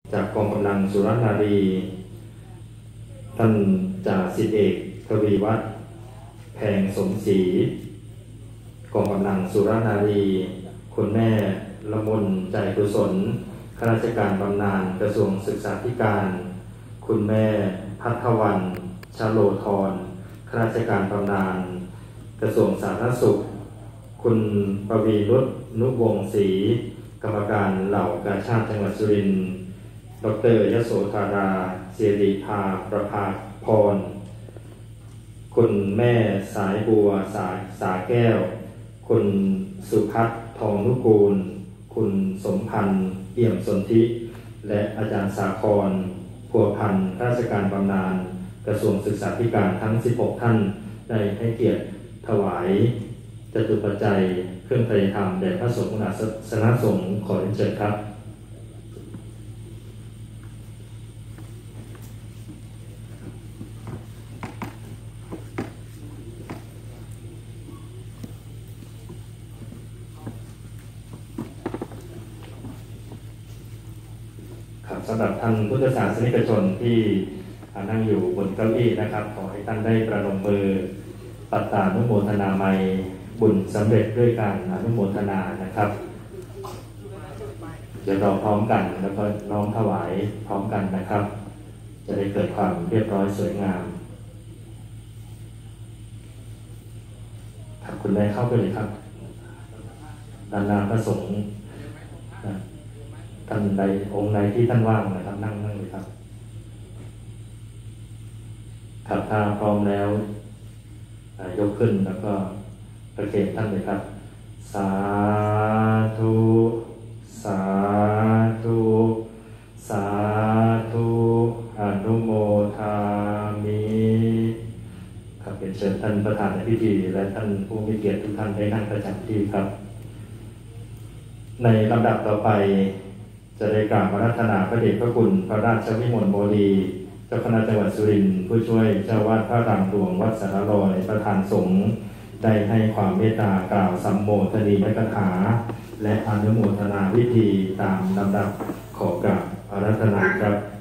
จากกองกำลังสุรนารีท่านจ่าสิบเอกทวีวัฒน์แพงสมศรีกองกำลังสุรนารีคุณแม่ละมุนใจกุศลข้าราชการบำนาญกระทรวงศึกษาธิการคุณแม่พัฒวรรณชโลธรข้าราชการบำนาญกระทรวงสาธารณสุขคุณปวีนุชนุวงศ์ศรีกรรมการเหล่ากาชาดจังหวัดสุรินทร์ดร.ยโสธาราศิริภาประภาพรคุณแม่สายบัวสาแก้วคุณสุพัฒน์ทองนุกูลคุณสมพันธ์เอี่ยมสนธิและอาจารย์สาครพัวพันธ์ข้าราชการบำนาญกระทรวงศึกษาธิการทั้ง16ท่านได้ให้เกียรติถวายจตุปัจจัยเครื่องไตรธรรมแด่พระสงฆ์สนสงฆ์ขอเรียนเชิญครับสำหรับท่านพุทธศาสนิกชนที่นั่งอยู่บนเก้าอี้นะครับขอให้ท่านได้ประนมมือปัตตานุโมทนาไมยบุญสำเร็จด้วยการอนุโมทนานะครับจะรอพร้อมกันแล้วก็น้อมถวายพร้อมกันนะครับจะได้เกิดความเรียบร้อยสวยงามครับคุณแม่เข้าไปเลยครับด้านหน้าพระสงฆ์ท่านใดองค์ใดที่ท่านว่างนะครับนั่งเลยครับถ้าพร้อมแล้วยกขึ้นแล้วก็ประเคนท่านเลยครับสาธุสาธุสาธุอนุโมทามิครับเป็นเชิญท่านประธานในพิธีและท่านผู้มีเกียรติทุกท่านได้นั่งประจำที่ครับในลำดับต่อไปจะได้กราบอาราธนาพระเดชพระคุณพระราชวิมลโมลีเจ้าคณะจังหวัดสุรินทร์ผู้ช่วยเจ้าวาดพระรามหลวงวัดสารลอยประธานสงฆ์ได้ให้ความเมตตากล่าวสัมโมทนียกถาและอนุโมทนาวิธีตามลำดับขอกราบอาราธนาครับ